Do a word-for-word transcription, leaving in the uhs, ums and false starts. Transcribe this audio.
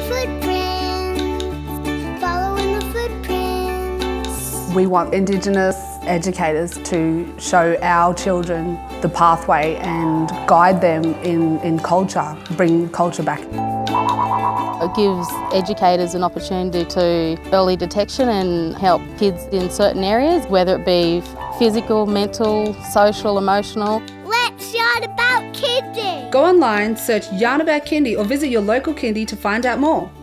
footprints, following the footprints. We want Indigenous educators to show our children the pathway and guide them in, in culture, bring culture back. It gives educators an opportunity to early detection and help kids in certain areas, whether it be physical, mental, social, emotional. Let's yarn about kindy! Go online, search Yarn About Kindy or visit your local kindy to find out more.